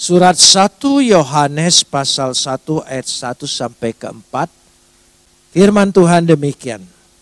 Surat 1 Yohanes pasal 1 ayat 1 sampai ke 4. Firman Tuhan demikian.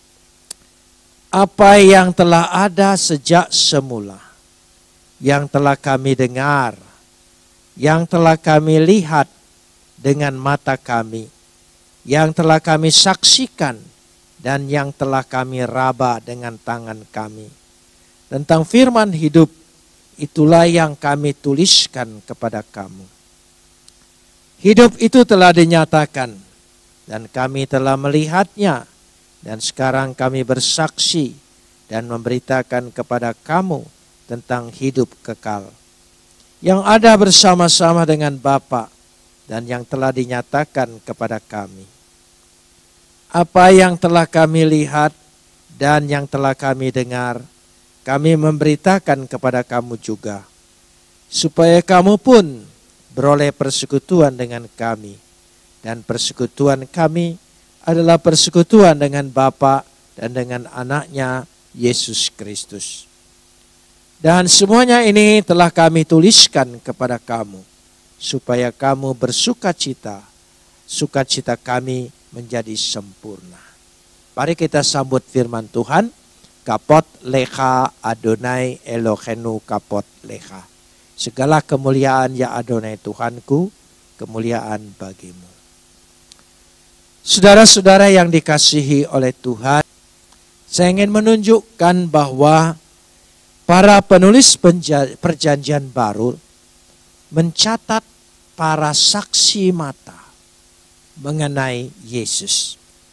Apa yang telah ada sejak semula, yang telah kami dengar, yang telah kami lihat dengan mata kami, yang telah kami saksikan, dan yang telah kami raba dengan tangan kami. Tentang firman hidup, itulah yang kami tuliskan kepada kamu. Hidup itu telah dinyatakan, dan kami telah melihatnya, dan sekarang kami bersaksi dan memberitakan kepada kamu tentang hidup kekal, yang ada bersama-sama dengan Bapa dan yang telah dinyatakan kepada kami. Apa yang telah kami lihat dan yang telah kami dengar, kami memberitakan kepada kamu juga, supaya kamu pun beroleh persekutuan dengan kami. Dan persekutuan kami adalah persekutuan dengan Bapa dan dengan anaknya Yesus Kristus. Dan semuanya ini telah kami tuliskan kepada kamu, supaya kamu bersukacita, sukacita kami menjadi sempurna. Mari kita sambut firman Tuhan. Kapot lecha Adonai Elohenu kapot lecha. Segala kemuliaan ya Adonai Tuhanku, kemuliaan bagimu. Saudara-saudara yang dikasihi oleh Tuhan, saya ingin menunjukkan bahwa para penulis perjanjian baru mencatat para saksi mata mengenai Yesus.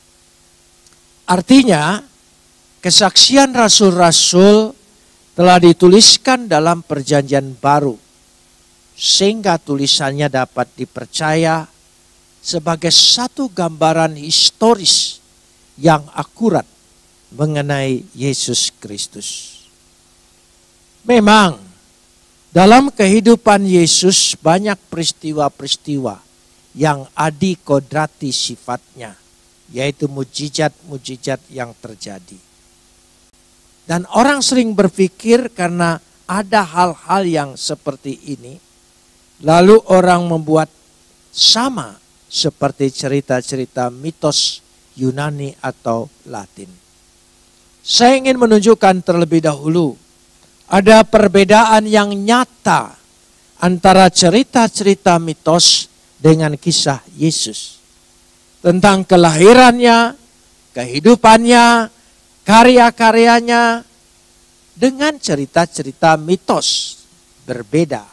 Artinya, kesaksian rasul-rasul telah dituliskan dalam perjanjian baru, sehingga tulisannya dapat dipercaya sebagai satu gambaran historis yang akurat mengenai Yesus Kristus. Memang, dalam kehidupan Yesus banyak peristiwa-peristiwa yang adikodrati sifatnya, yaitu mujizat-mujizat yang terjadi. Dan orang sering berpikir karena ada hal-hal yang seperti ini, lalu orang membuat sama seperti cerita-cerita mitos Yunani atau Latin. Saya ingin menunjukkan terlebih dahulu, ada perbedaan yang nyata antara cerita-cerita mitos dengan kisah Yesus. Tentang kelahirannya, kehidupannya, karya-karyanya dengan cerita-cerita mitos berbeda.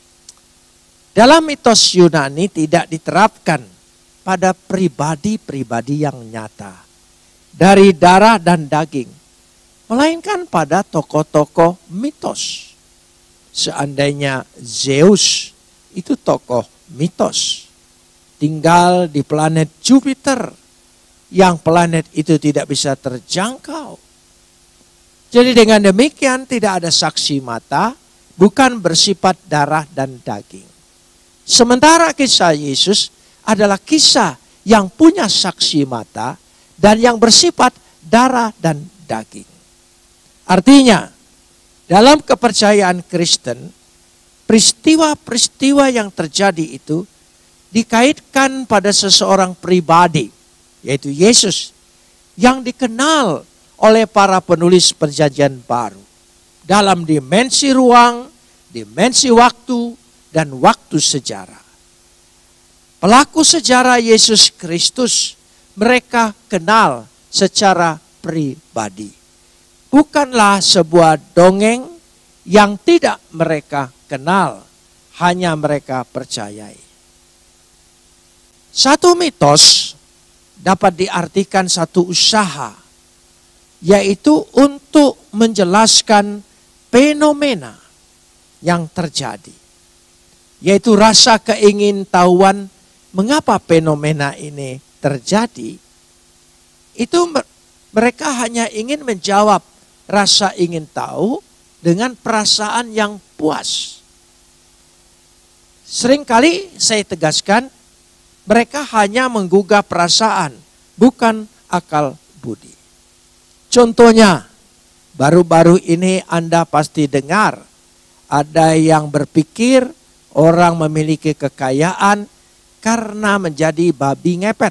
Dalam mitos Yunani tidak diterapkan pada pribadi-pribadi yang nyata dari darah dan daging, melainkan pada tokoh-tokoh mitos. Seandainya Zeus itu tokoh mitos, tinggal di planet Jupiter, yang planet itu tidak bisa terjangkau. Jadi dengan demikian tidak ada saksi mata, bukan bersifat darah dan daging. Sementara kisah Yesus adalah kisah yang punya saksi mata dan yang bersifat darah dan daging. Artinya, dalam kepercayaan Kristen, peristiwa-peristiwa yang terjadi itu dikaitkan pada seseorang pribadi, yaitu Yesus, yang dikenal oleh para penulis perjanjian baru dalam dimensi ruang, dimensi waktu, dan waktu sejarah. Pelaku sejarah Yesus Kristus mereka kenal secara pribadi. Bukanlah sebuah dongeng yang tidak mereka kenal, hanya mereka percayai. Satu mitos dapat diartikan satu usaha, yaitu untuk menjelaskan fenomena yang terjadi. Yaitu rasa keingintahuan mengapa fenomena ini terjadi. Itu mereka hanya ingin menjawab rasa ingin tahu dengan perasaan yang puas. Seringkali saya tegaskan, mereka hanya menggugah perasaan, bukan akal budi. Contohnya, baru-baru ini Anda pasti dengar, ada yang berpikir orang memiliki kekayaan karena menjadi babi ngepet.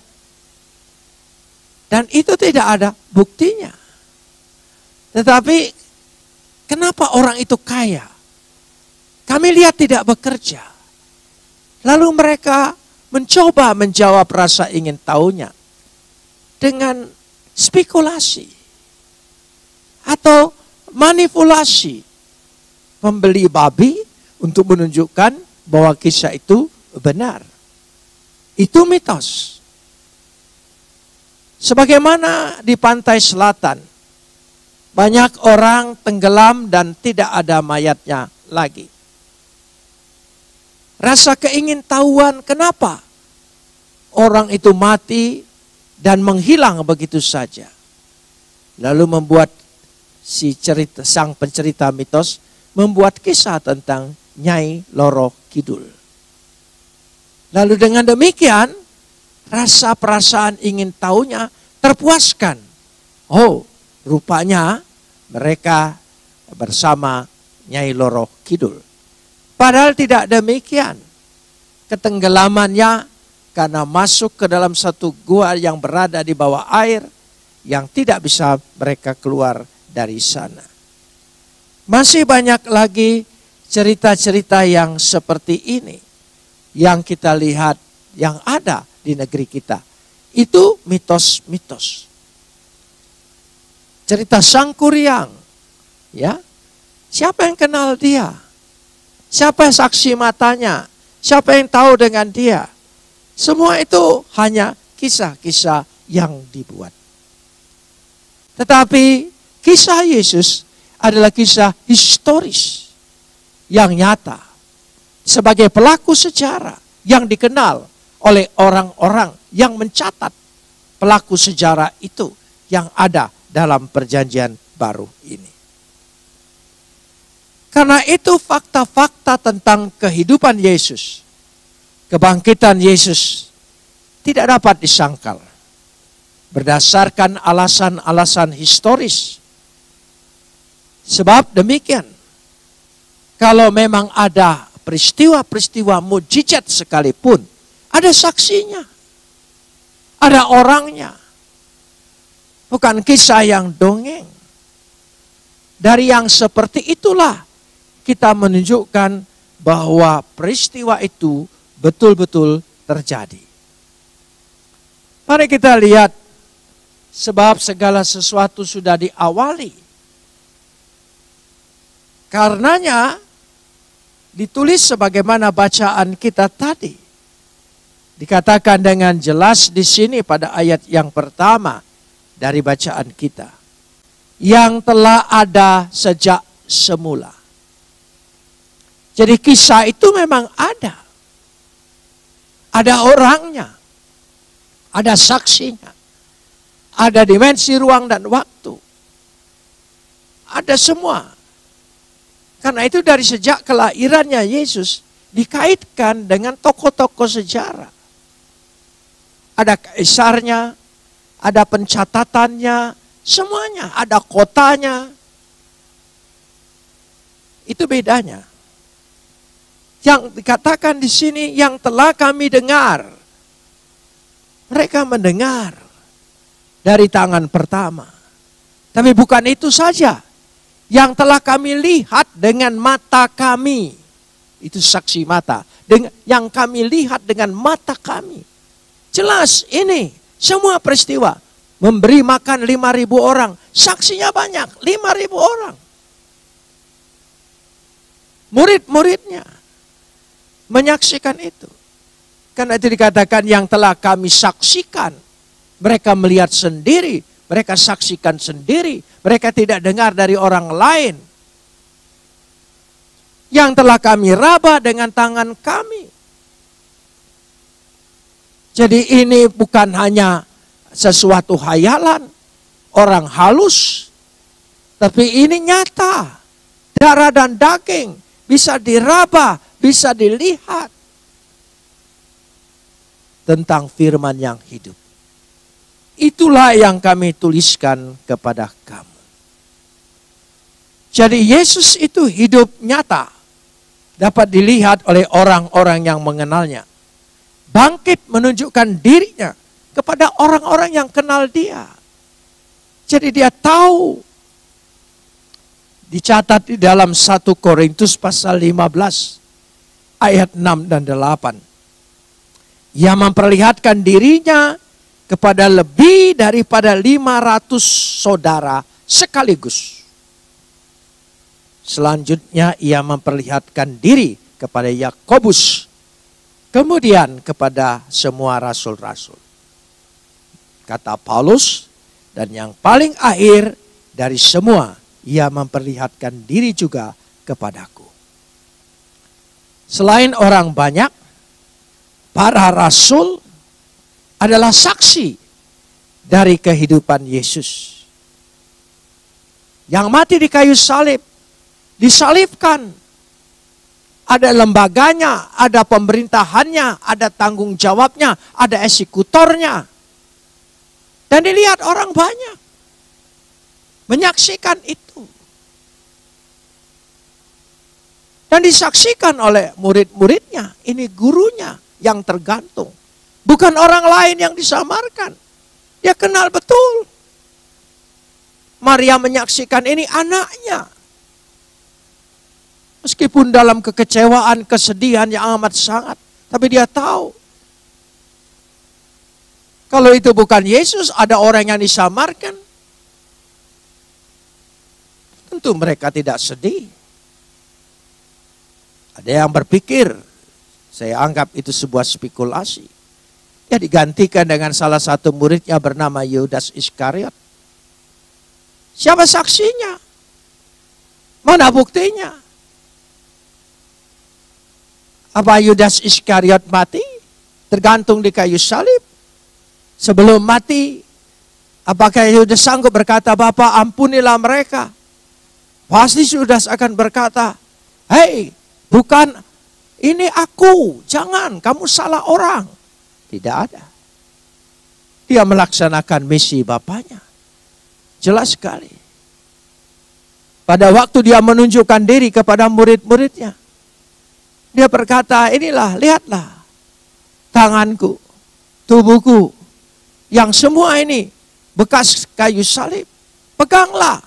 Dan itu tidak ada buktinya. Tetapi kenapa orang itu kaya? Kami lihat tidak bekerja. Lalu mereka mencoba menjawab rasa ingin tahunya dengan spekulasi atau manipulasi. Membeli babi untuk menunjukkan bahwa kisah itu benar. Itu mitos. Sebagaimana di pantai selatan, banyak orang tenggelam dan tidak ada mayatnya lagi. Rasa keingintahuan kenapa orang itu mati dan menghilang begitu saja. Lalu membuat sang pencerita mitos membuat kisah tentang Nyai Loro Kidul. Lalu dengan demikian rasa perasaan ingin tahunya terpuaskan. Oh, rupanya mereka bersama Nyai Loro Kidul. Padahal tidak demikian. Ketenggelamannya karena masuk ke dalam satu gua yang berada di bawah air yang tidak bisa mereka keluar dari sana. Masih banyak lagi cerita-cerita yang seperti ini yang kita lihat yang ada di negeri kita. Itu mitos-mitos. Cerita Sangkuriang, ya. Siapa yang kenal dia? Siapa yang saksi matanya? Siapa yang tahu dengan dia? Semua itu hanya kisah-kisah yang dibuat. Tetapi kisah Yesus adalah kisah historis yang nyata. Sebagai pelaku sejarah yang dikenal oleh orang-orang yang mencatat pelaku sejarah itu yang ada dalam perjanjian baru ini. Karena itu fakta-fakta tentang kehidupan Yesus, kebangkitan Yesus tidak dapat disangkal. Berdasarkan alasan-alasan historis. Sebab demikian, kalau memang ada peristiwa-peristiwa mujizat sekalipun, ada saksinya, ada orangnya. Bukan kisah yang dongeng. Dari yang seperti itulah kita menunjukkan bahwa peristiwa itu betul-betul terjadi. Mari kita lihat, sebab segala sesuatu sudah diawali. Karenanya ditulis sebagaimana bacaan kita tadi. Dikatakan dengan jelas di sini pada ayat yang pertama dari bacaan kita. Yang telah ada sejak semula. Jadi kisah itu memang ada. Ada orangnya. Ada saksinya. Ada dimensi ruang dan waktu. Ada semua. Karena itu dari sejak kelahirannya Yesus dikaitkan dengan tokoh-tokoh sejarah. Ada kaisarnya, ada pencatatannya, semuanya. Ada kotanya. Itu bedanya. Yang dikatakan di sini yang telah kami dengar. Mereka mendengar dari tangan pertama. Tapi bukan itu saja. Yang telah kami lihat dengan mata kami. Itu saksi mata. Yang kami lihat dengan mata kami. Jelas ini semua peristiwa. Memberi makan 5.000 orang. Saksinya banyak, 5.000 orang. Murid-muridnya menyaksikan itu. Karena itu dikatakan yang telah kami saksikan. Mereka melihat sendiri, mereka saksikan sendiri, mereka tidak dengar dari orang lain. Yang telah kami raba dengan tangan kami. Jadi ini bukan hanya sesuatu hayalan, orang halus, tapi ini nyata. Darah dan daging bisa diraba, bisa dilihat. Tentang firman yang hidup. Itulah yang kami tuliskan kepada kamu. Jadi Yesus itu hidup nyata. dapat dilihat oleh orang-orang yang mengenalnya. Bangkit menunjukkan dirinya kepada orang-orang yang kenal dia. Jadi dia tahu. Dicatat di dalam 1 Korintus pasal 15 ayat 6 dan 8. Ia memperlihatkan dirinya kepada lebih daripada 500 saudara sekaligus. Selanjutnya ia memperlihatkan diri kepada Yakobus, kemudian kepada semua rasul-rasul. Kata Paulus, dan yang paling akhir dari semua, ia memperlihatkan diri juga kepadaku. Selain orang banyak, para rasul adalah saksi dari kehidupan Yesus. Yang mati di kayu salib, disalibkan. Ada lembaganya, ada pemerintahannya, ada tanggung jawabnya, ada eksekutornya. Dan dilihat orang banyak. Menyaksikan itu. Dan disaksikan oleh murid-muridnya. Ini gurunya yang tergantung. Bukan orang lain yang disamarkan. Dia kenal betul. Maria menyaksikan ini anaknya. Meskipun dalam kekecewaan, kesedihan yang amat sangat. Tapi dia tahu. Kalau itu bukan Yesus, ada orang yang disamarkan. Tentu mereka tidak sedih. Ada yang berpikir, saya anggap itu sebuah spekulasi. Dia digantikan dengan salah satu muridnya bernama Yudas Iskariot. Siapa saksinya? Mana buktinya? Apa Yudas Iskariot mati? Tergantung di kayu salib. Sebelum mati, apakah Yudas sanggup berkata, Bapa ampunilah mereka? Pasti Yudas akan berkata, hei, bukan ini aku, jangan, kamu salah orang. Tidak ada. Dia melaksanakan misi Bapaknya. Jelas sekali. Pada waktu dia menunjukkan diri kepada murid-muridnya, dia berkata, inilah, lihatlah tanganku, tubuhku, yang semua ini bekas kayu salib, peganglah.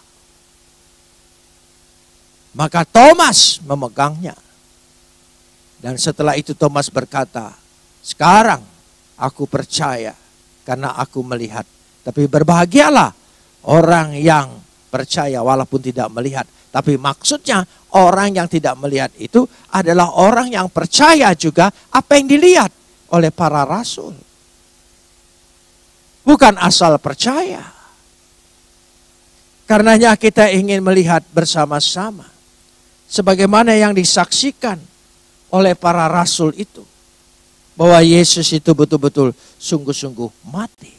Maka Thomas memegangnya. Dan setelah itu Thomas berkata, sekarang aku percaya karena aku melihat. Tapi berbahagialah orang yang percaya walaupun tidak melihat. Tapi maksudnya orang yang tidak melihat itu adalah orang yang percaya juga apa yang dilihat oleh para rasul. Bukan asal percaya. Karenanya kita ingin melihat bersama-sama. Sebagaimana yang disaksikan oleh para rasul itu. Bahwa Yesus itu betul-betul sungguh-sungguh mati.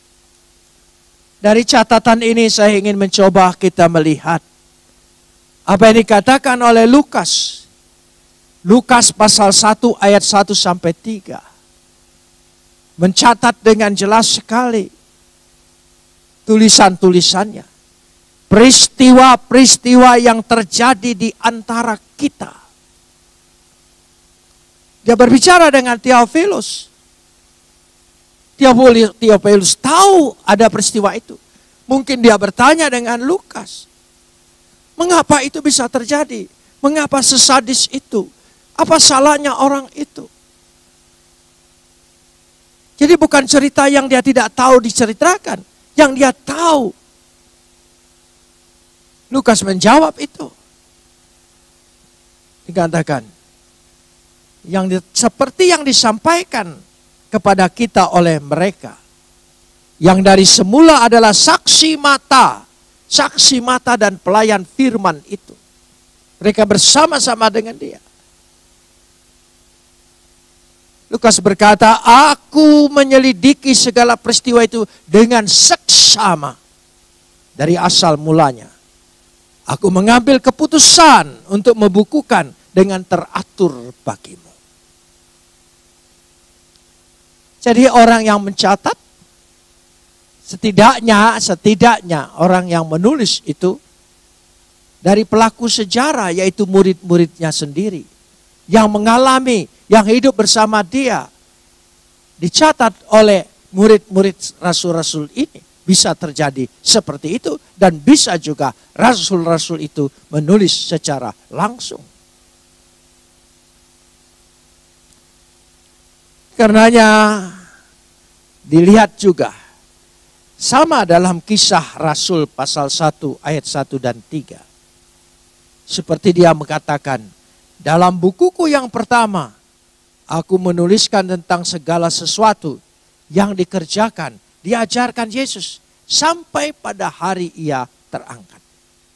Dari catatan ini saya ingin mencoba kita melihat. Apa yang dikatakan oleh Lukas. Lukas pasal 1 ayat 1 sampai 3. Mencatat dengan jelas sekali tulisan-tulisannya. Peristiwa-peristiwa yang terjadi di antara kita. Dia berbicara dengan Theophilus. Theophilus tahu ada peristiwa itu. Mungkin dia bertanya dengan Lukas. Mengapa itu bisa terjadi? Mengapa sesadis itu? Apa salahnya orang itu? Jadi bukan cerita yang dia tidak tahu diceritakan. Yang dia tahu. Lukas menjawab itu. Dikatakan. Seperti yang disampaikan kepada kita oleh mereka. Yang dari semula adalah saksi mata. Saksi mata dan pelayan firman itu. Mereka bersama-sama dengan dia. Lukas berkata, aku menyelidiki segala peristiwa itu dengan seksama dari asal mulanya. Aku mengambil keputusan untuk membukukan dengan teratur bagimu. Jadi orang yang mencatat, setidaknya orang yang menulis itu dari pelaku sejarah, yaitu murid-muridnya sendiri. yang mengalami, yang hidup bersama dia. Dicatat oleh murid-murid rasul-rasul ini. Bisa terjadi seperti itu. Dan bisa juga rasul-rasul itu menulis secara langsung. Karenanya dilihat juga. Sama dalam kisah Rasul pasal 1 ayat 1 dan 3. Seperti dia mengatakan, dalam bukuku yang pertama, aku menuliskan tentang segala sesuatu yang dikerjakan, diajarkan Yesus, sampai pada hari ia terangkat.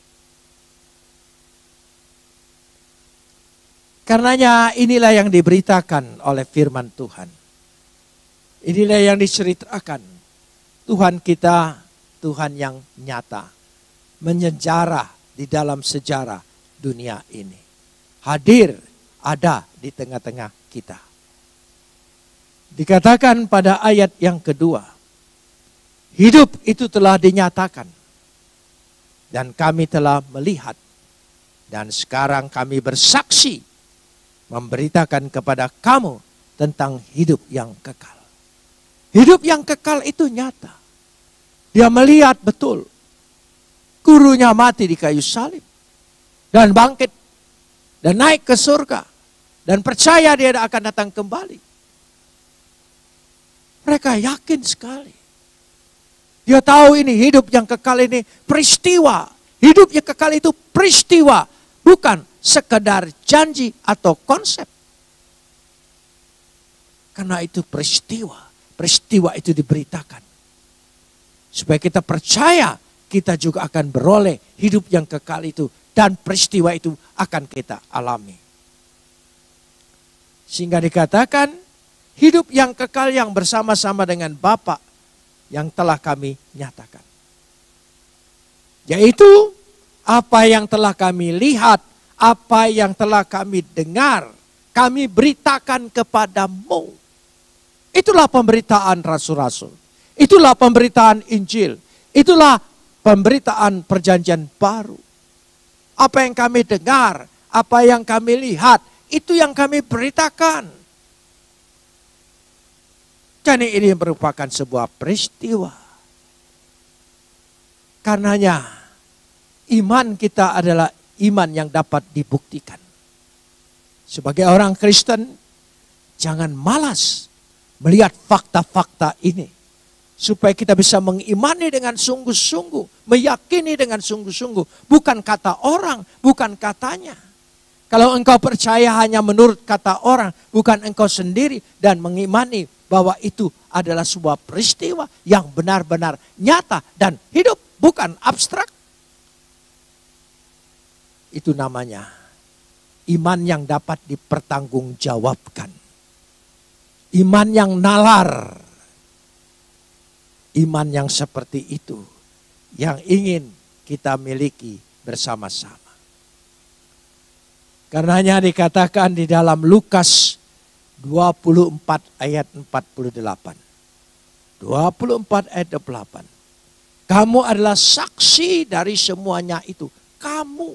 Karenanya inilah yang diberitakan oleh firman Tuhan. Inilah yang diceritakan. Tuhan kita, Tuhan yang nyata. Menyejarah di dalam sejarah dunia ini. Hadir, ada di tengah-tengah kita. Dikatakan pada ayat yang kedua. Hidup itu telah dinyatakan. Dan kami telah melihat. Dan sekarang kami bersaksi. Memberitakan kepada kamu tentang hidup yang kekal. Hidup yang kekal itu nyata. Dia melihat betul. Gurunya mati di kayu salib. Dan bangkit. Dan naik ke surga. Dan percaya dia akan datang kembali. Mereka yakin sekali. Dia tahu ini hidup yang kekal ini peristiwa. Hidup yang kekal itu peristiwa. Bukan sekedar janji atau konsep. Karena itu peristiwa. Peristiwa itu diberitakan. Supaya kita percaya kita juga akan beroleh hidup yang kekal itu. Dan peristiwa itu akan kita alami. Sehingga dikatakan hidup yang kekal yang bersama-sama dengan Bapa yang telah kami nyatakan. Yaitu apa yang telah kami lihat, apa yang telah kami dengar, kami beritakan kepadamu. Itulah pemberitaan rasul-rasul. Itulah pemberitaan Injil. Itulah pemberitaan perjanjian baru. Apa yang kami dengar, apa yang kami lihat, itu yang kami beritakan. Jadi ini merupakan sebuah peristiwa. Karenanya iman kita adalah iman yang dapat dibuktikan. Sebagai orang Kristen, jangan malas melihat fakta-fakta ini. Supaya kita bisa mengimani dengan sungguh-sungguh. Meyakini dengan sungguh-sungguh. Bukan kata orang, bukan katanya. Kalau engkau percaya hanya menurut kata orang, bukan engkau sendiri. Dan mengimani bahwa itu adalah sebuah peristiwa yang benar-benar nyata dan hidup. Bukan abstrak. Itu namanya iman yang dapat dipertanggungjawabkan. Iman yang nalar. Iman yang seperti itu. Yang ingin kita miliki bersama-sama. Karenanya dikatakan di dalam Lukas 24 ayat 48. 24 ayat 8. Kamu adalah saksi dari semuanya itu. Kamu.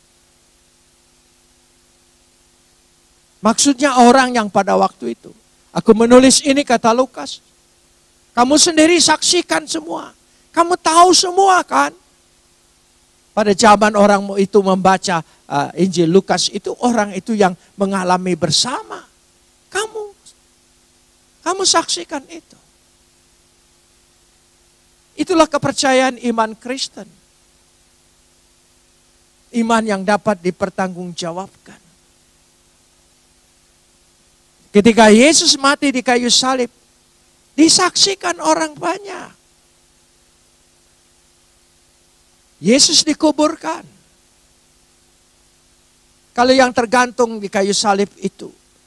Maksudnya orang yang pada waktu itu. Aku menulis ini kata Lukas. Kamu sendiri saksikan semua. Kamu tahu semua kan. Pada zaman orang itu membaca Injil Lukas itu orang itu yang mengalami bersama. Kamu saksikan itu. Itulah kepercayaan iman Kristen. Iman yang dapat dipertanggungjawabkan. Ketika Yesus mati di kayu salib, disaksikan orang banyak. Yesus dikuburkan. Kalau yang tergantung di kayu salib itu,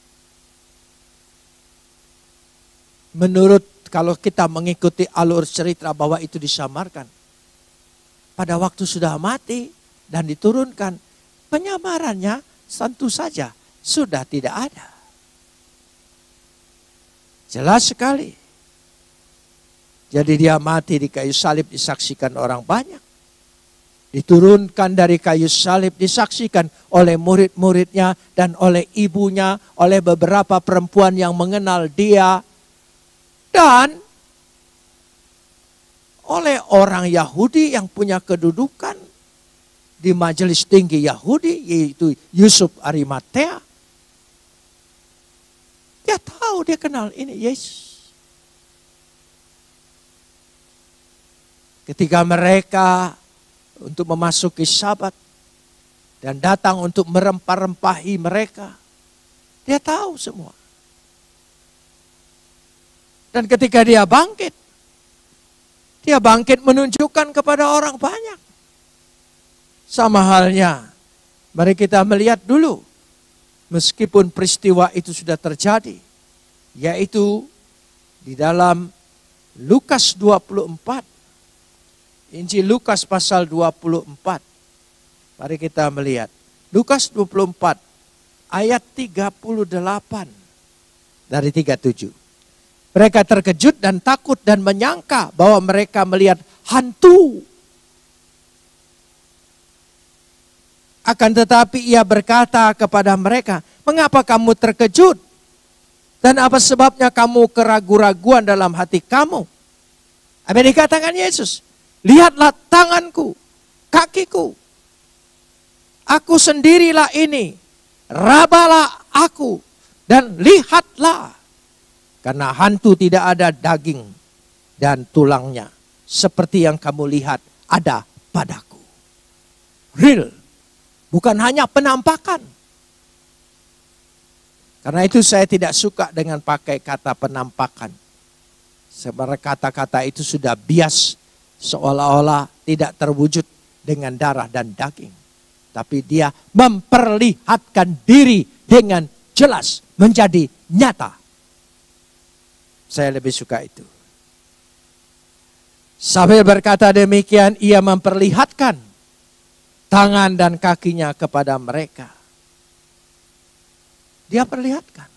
menurut kalau kita mengikuti alur cerita bahwa itu disamarkan, pada waktu sudah mati dan diturunkan, penyamarannya tentu saja sudah tidak ada. Jelas sekali. Jadi dia mati di kayu salib disaksikan orang banyak. Diturunkan dari kayu salib, disaksikan oleh murid-muridnya dan oleh ibunya, oleh beberapa perempuan yang mengenal dia. Dan oleh orang Yahudi yang punya kedudukan di majelis tinggi Yahudi, yaitu Yusuf Arimatea. Dia tahu, dia kenal ini Yesus. Ketika mereka untuk memasuki Sabat dan datang untuk merempah-rempahi mereka, dia tahu semua. Dan ketika dia bangkit menunjukkan kepada orang banyak. Sama halnya, mari kita melihat dulu, meskipun peristiwa itu sudah terjadi, yaitu di dalam Lukas 24, Injil Lukas pasal 24. Mari kita melihat. Lukas 24 ayat 38 dari 37. Mereka terkejut dan takut dan menyangka bahwa mereka melihat hantu. Akan tetapi ia berkata kepada mereka, "Mengapa kamu terkejut? Dan apa sebabnya kamu keraguan-raguan dalam hati kamu?" Apa yang dikatakan Yesus? "Lihatlah tanganku, kakiku. Aku sendirilah ini. Rabalah aku dan lihatlah. Karena hantu tidak ada daging dan tulangnya. Seperti yang kamu lihat ada padaku." Real. Bukan hanya penampakan. Karena itu saya tidak suka dengan pakai kata penampakan. Sebenarnya kata-kata itu sudah bias. Seolah-olah tidak terwujud dengan darah dan daging. Tapi dia memperlihatkan diri dengan jelas. Menjadi nyata. Saya lebih suka itu. Sambil berkata demikian, ia memperlihatkan tangan dan kakinya kepada mereka. Dia perlihatkan.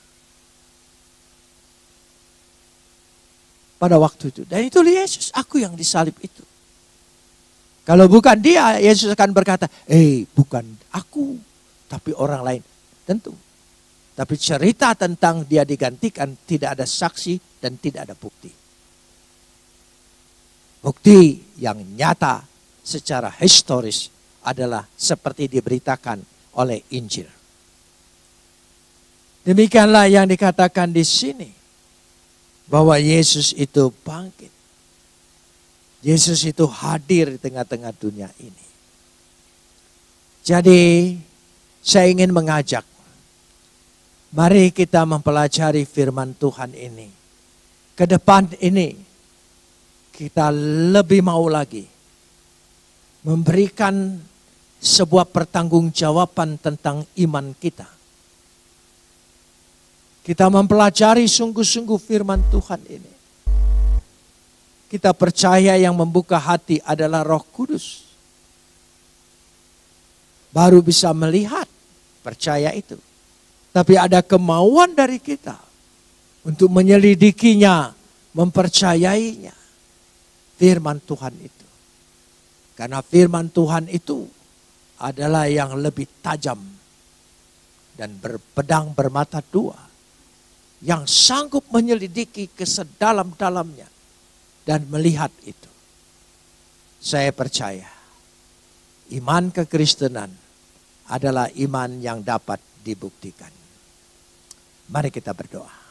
Pada waktu itu. Dan itu Yesus, aku yang disalib itu. Kalau bukan dia, Yesus akan berkata, bukan aku, tapi orang lain. Tentu. Tapi cerita tentang dia digantikan, tidak ada saksi dan tidak ada bukti. Bukti yang nyata secara historis adalah seperti diberitakan oleh Injil. Demikianlah yang dikatakan di sini. Bahwa Yesus itu bangkit. Yesus itu hadir di tengah-tengah dunia ini. Jadi saya ingin mengajak. Mari kita mempelajari firman Tuhan ini. Ke depan ini kita lebih mau lagi memberikan sebuah pertanggungjawaban tentang iman kita. Kita mempelajari sungguh-sungguh firman Tuhan ini. Kita percaya yang membuka hati adalah Roh Kudus. Baru bisa melihat, percaya itu. Tapi ada kemauan dari kita untuk menyelidikinya, mempercayainya. Firman Tuhan itu. Karena firman Tuhan itu adalah yang lebih tajam dan berpedang bermata dua. Yang sanggup menyelidiki ke sedalam-dalamnya dan melihat itu. Saya percaya iman kekristenan adalah iman yang dapat dibuktikan. Mari kita berdoa.